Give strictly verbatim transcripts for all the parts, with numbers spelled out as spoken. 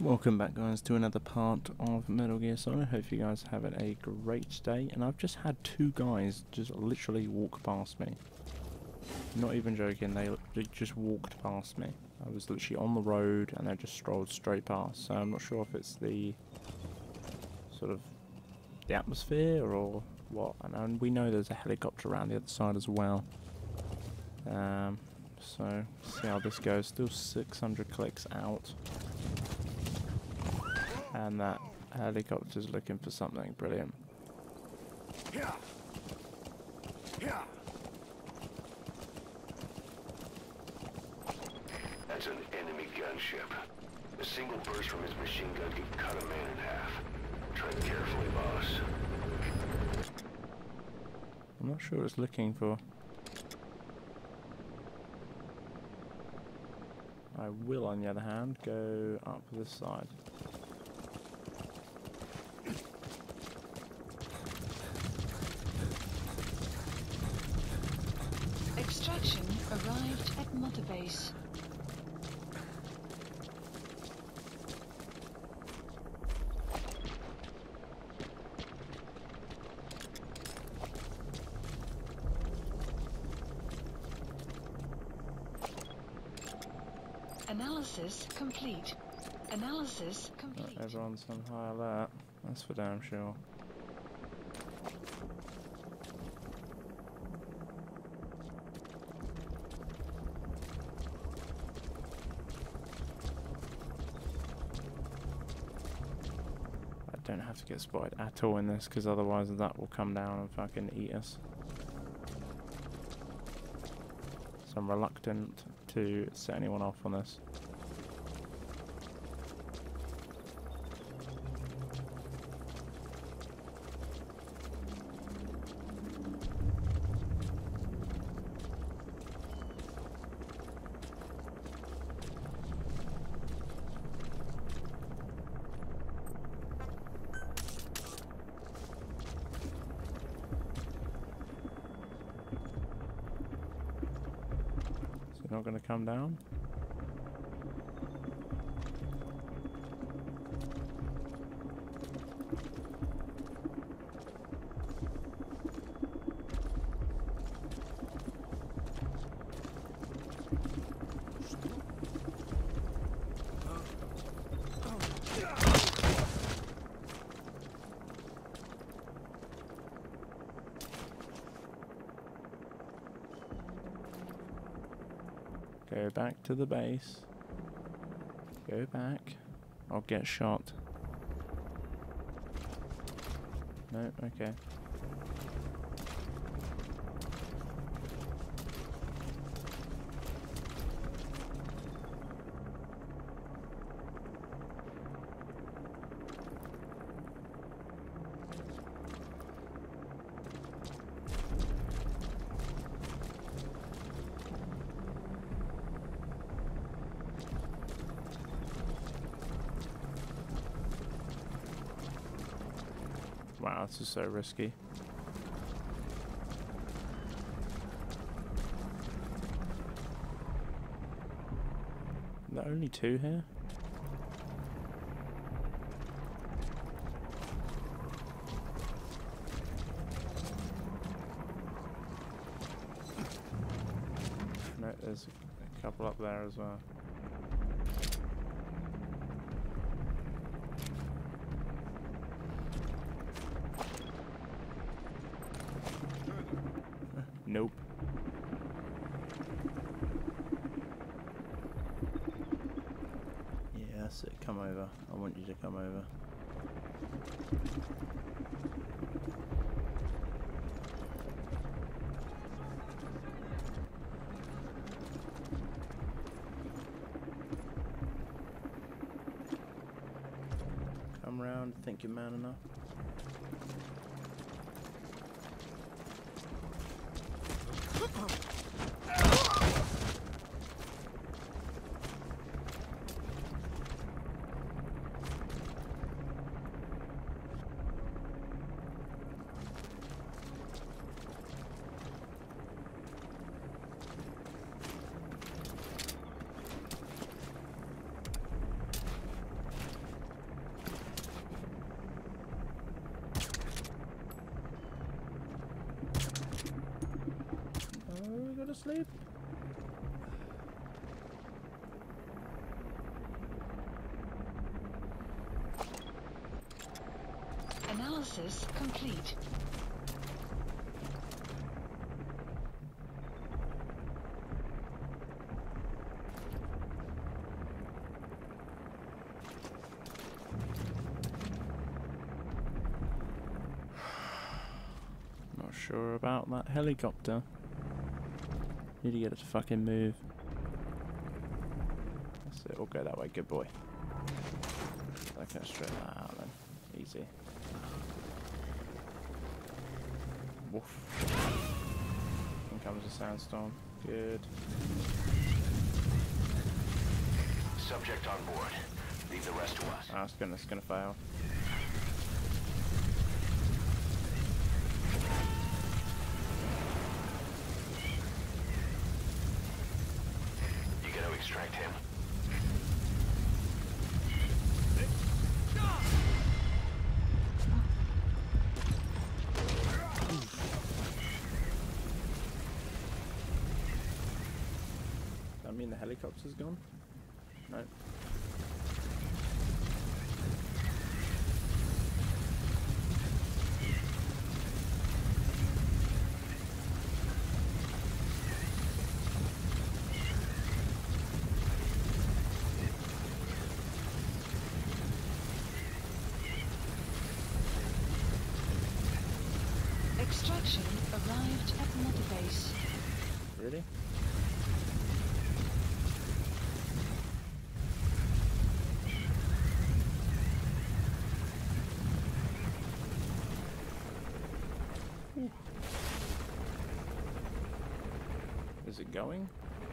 Welcome back, guys, to another part of Metal Gear Solid. Hope you guys have a great day. And I've just had two guys just literally walk past me. Not even joking, they, they just walked past me. I was literally on the road and they just strolled straight past. So I'm not sure if it's the sort of the atmosphere or what. And, and we know there's a helicopter around the other side as well. Um, so see how this goes. Still six hundred clicks out. And that helicopter's looking for something brilliant. That's an enemy gunship. A single burst from his machine gun can cut a man in half. Tread carefully, boss. I'm not sure what it's looking for. I will, on the other hand, go up this side. Extraction arrived at Mother Base. Analysis complete. Analysis complete. Not everyone's on high alert. That's for damn sure. I don't have to get spotted at all in this, because otherwise that will come down and fucking eat us. So I'm reluctant to set anyone off on this. Not going to come down. Go back to the base. Go back. I'll get shot. No, okay. Wow, this is so risky. Are there only two here? No, there's a couple up there as well. Nope. Yeah, that's it. Come over. I want you to come over. Come round. Think you're man enough. asleep? Analysis complete. Not sure about that helicopter. Need to get it to fucking move. That's it, we'll go that way, good boy. Okay, straight that out then. Easy. Woof. In comes a sandstorm. Good. Subject on board. Leave the rest to us. Ah, it's gonna, it's gonna fail. You gotta extract him. Does that mean the helicopter's gone? No. Extraction arrived at Mother Base. Really? Is it going?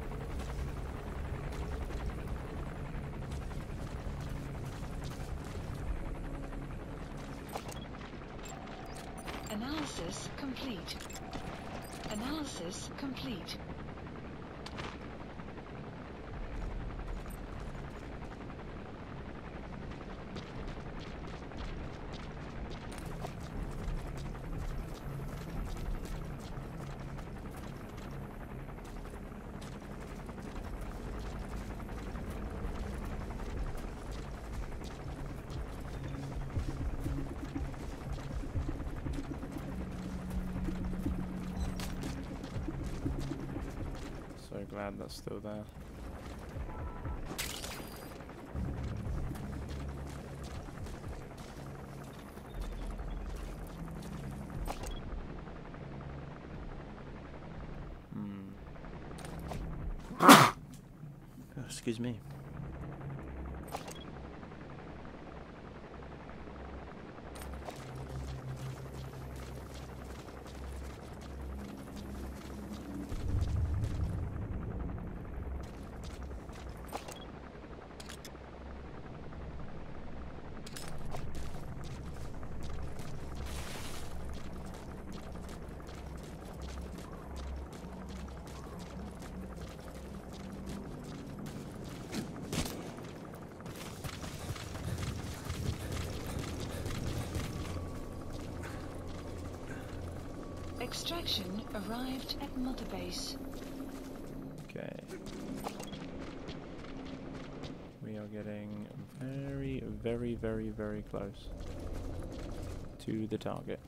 Analysis complete. Analysis complete. So glad that's still there. Hmm. Oh, excuse me. Extraction arrived at Mother Base. Okay. We are getting very, very, very, very close to the target.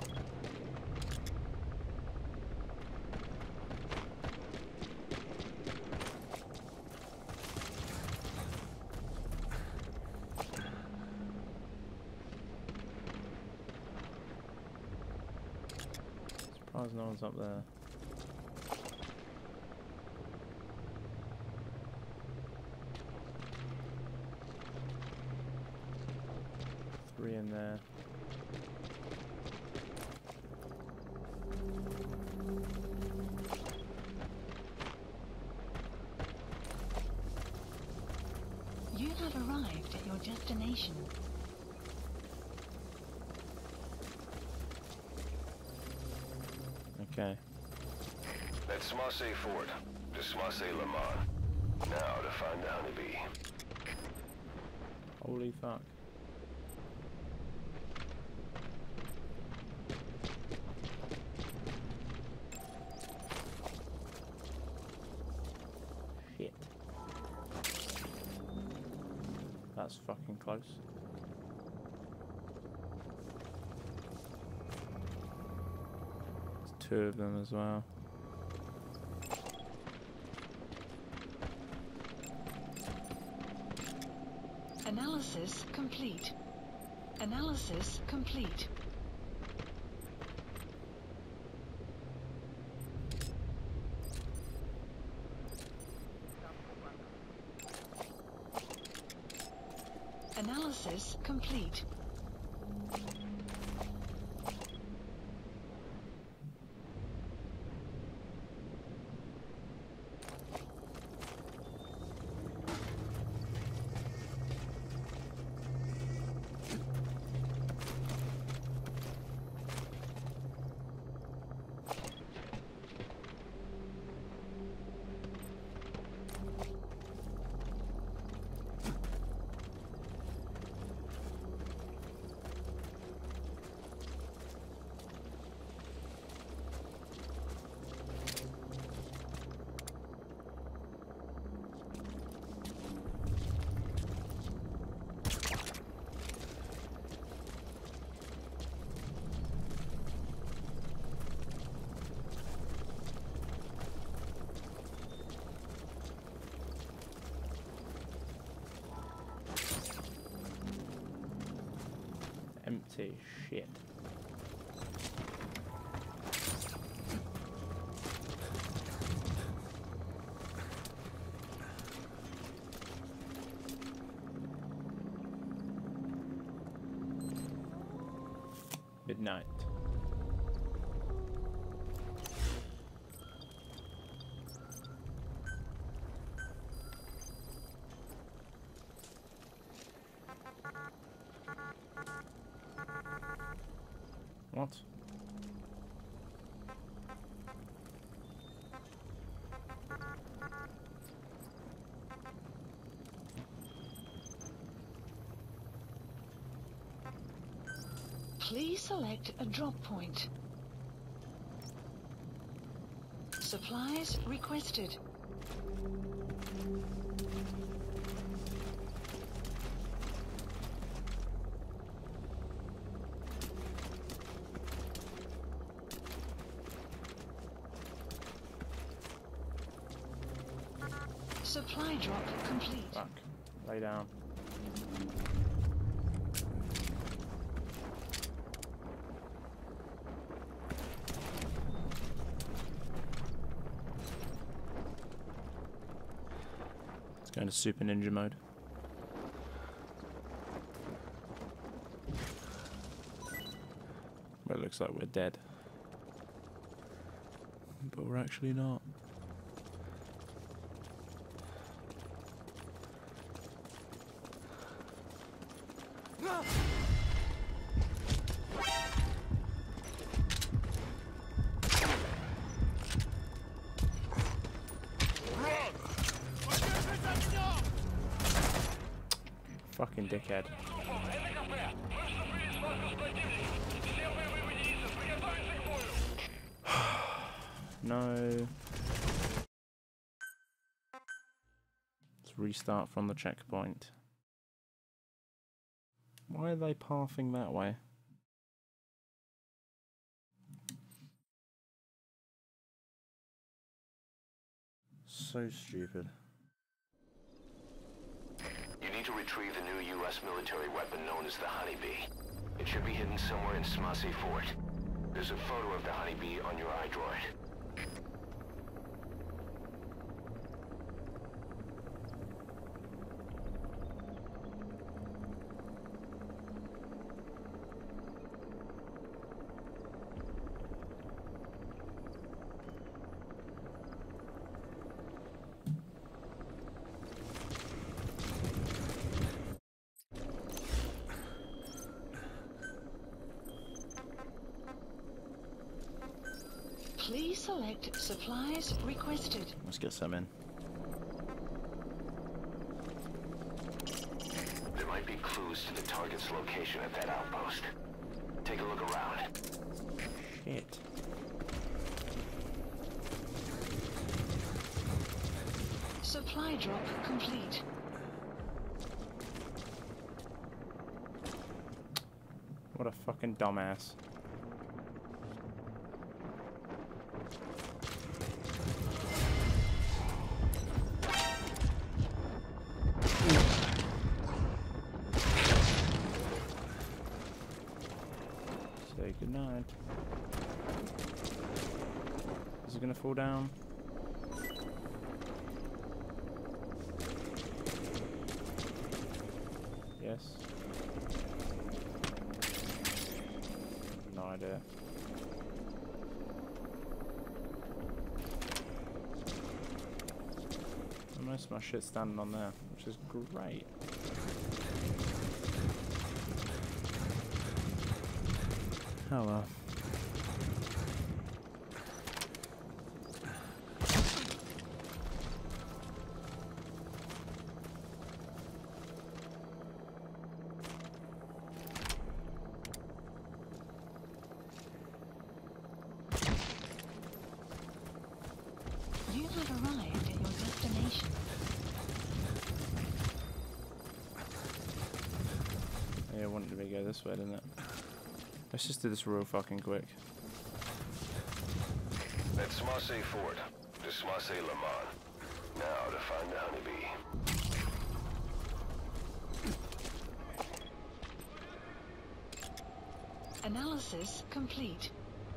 Surprised no one's up there. Three in there. You have arrived at your destination. Okay. That's Smarsay Fort, to Smarsay Lamont. Now to find the honeybee. Holy fuck. That's fucking close. There's two of them as well. Analysis complete. Analysis complete. Analysis complete. Empty shit. Midnight. What? Please select a drop point. Supplies requested. Supply drop complete. Fuck. Lay down. Let's go into Super Ninja mode. Well, it looks like we're dead. But we're actually not. Fucking dickhead. No. Let's restart from the checkpoint. Why are they pathing that way? So stupid. You need to retrieve the new U S military weapon known as the Honeybee. It should be hidden somewhere in Smasei Fort. There's a photo of the Honeybee on your iDroid. Please select supplies requested. Let's get some in. There might be clues to the target's location at that outpost. Take a look around. Shit. Supply drop complete. fucking dumbass. Say goodnight. Is it gonna fall down? Yes. No idea. And most of my shit's standing on there, which is great. Oh well. You have arrived at your destination. Yeah, I wanted to go this way, didn't it? Let's just do this real fucking quick. That's Smarsay Fort. To Smarsay Lamont. Now to find the honeybee. Analysis complete.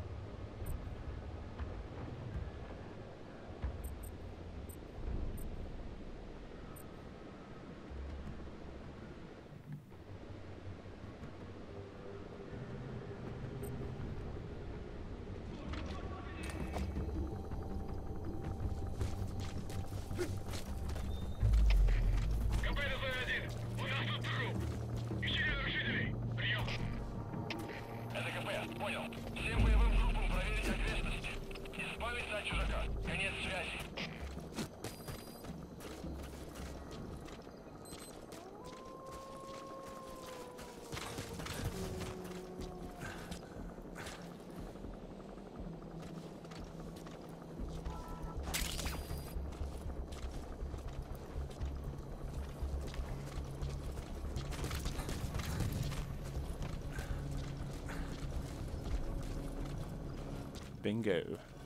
Bingo.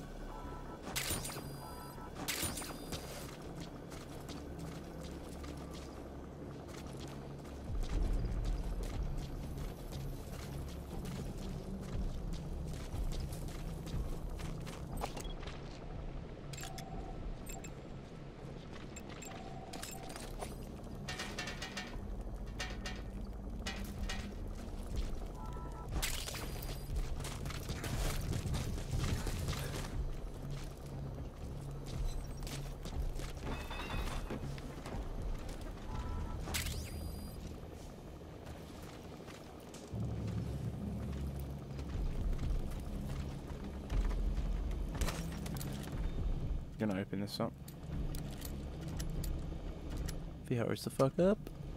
Gonna open this up. V hurries the fuck up.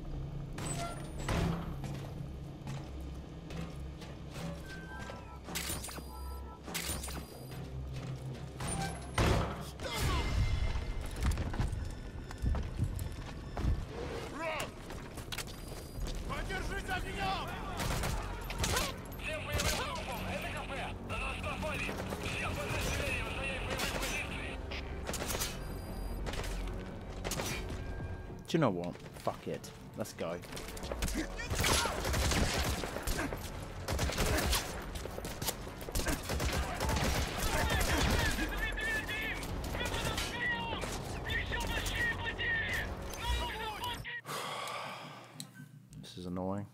Do you know what? Fuck it. Let's go. This is annoying.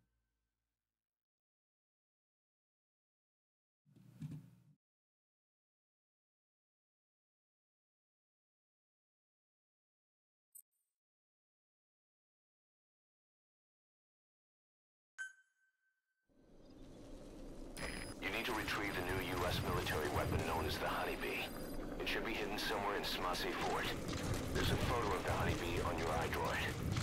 To retrieve the new U S military weapon known as the Honeybee. It should be hidden somewhere in Smarsay Fort. There's a photo of the Honeybee on your iDroid.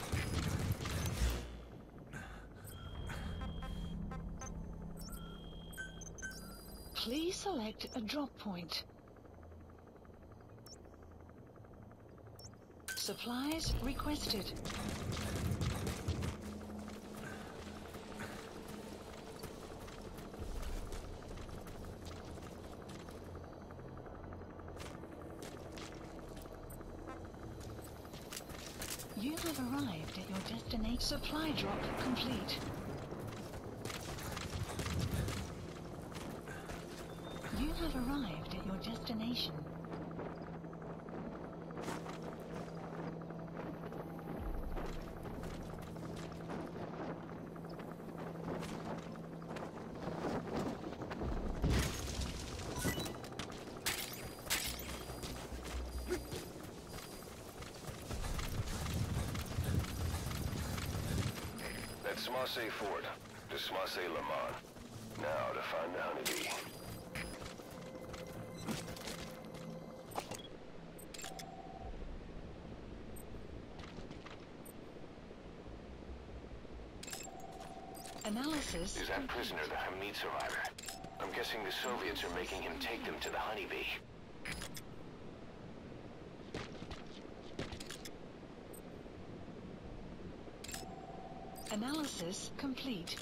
Please select a drop point. Supplies requested. have arrived at your destination. Supply drop complete. You have arrived at your destination. That's Smarsay Fort to Smarsay Lamont. Now to find the honeybee. Analysis. Is that prisoner the Hamid survivor? I'm guessing the Soviets are making him take them to the honeybee. Analysis complete.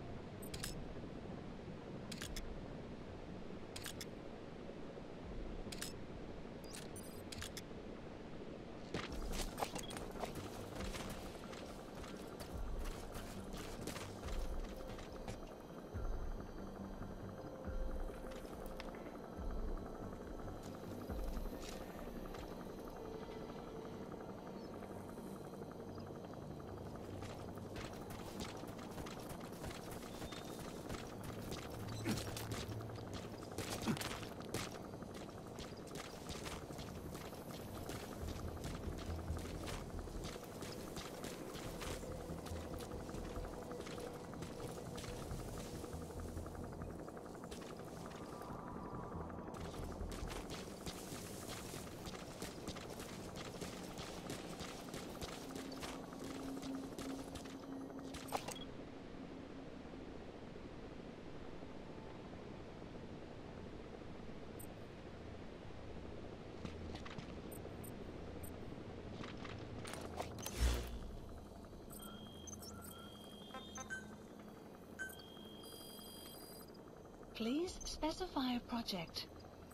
Please specify a project.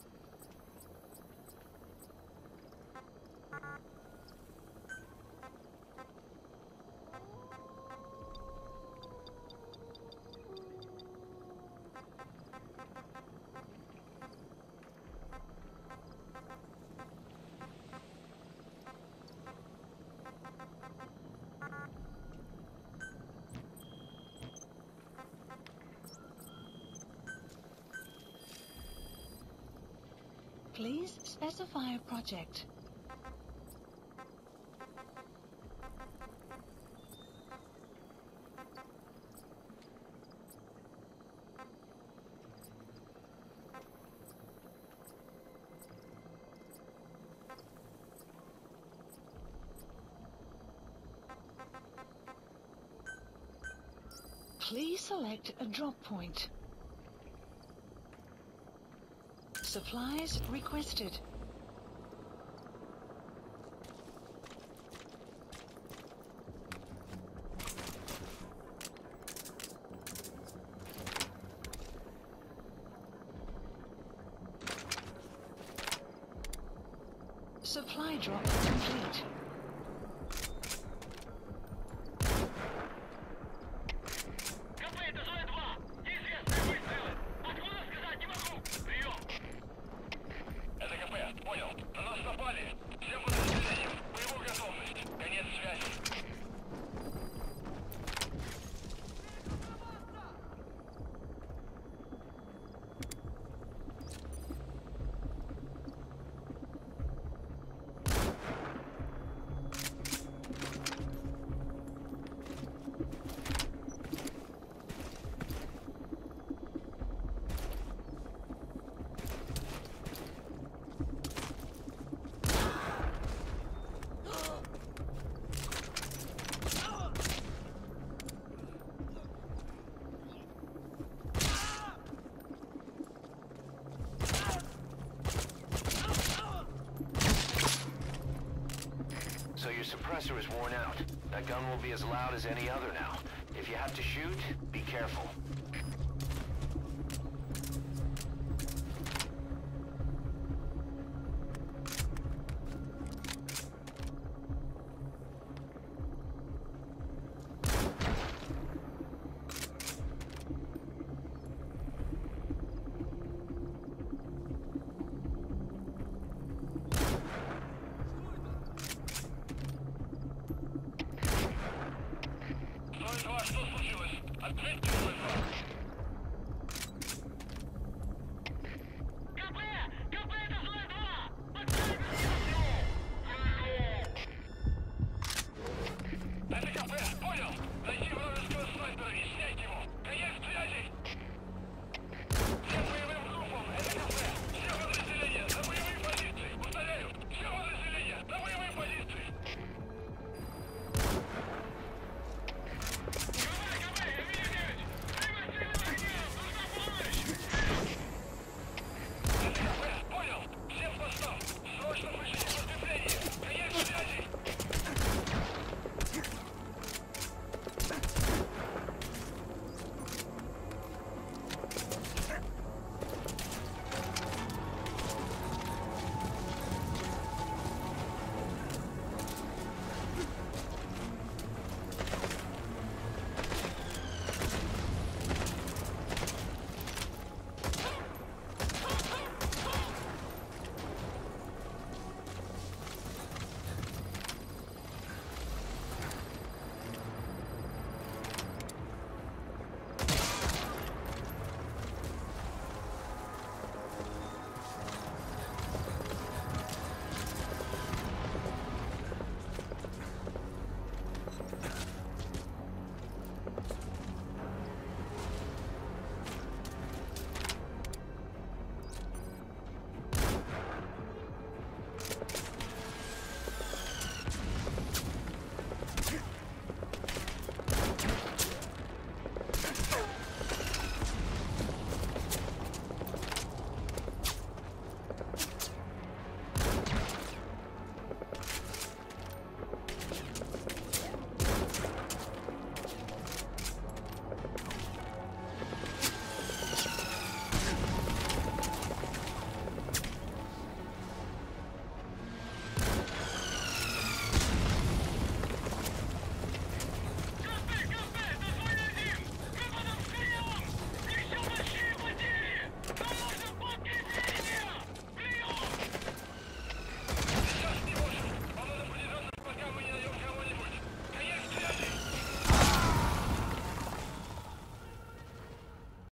Please specify a project. Please select a drop point. Supplies requested. Supply drop complete. So your suppressor is worn out. That gun will be as loud as any other now. If you have to shoot, be careful.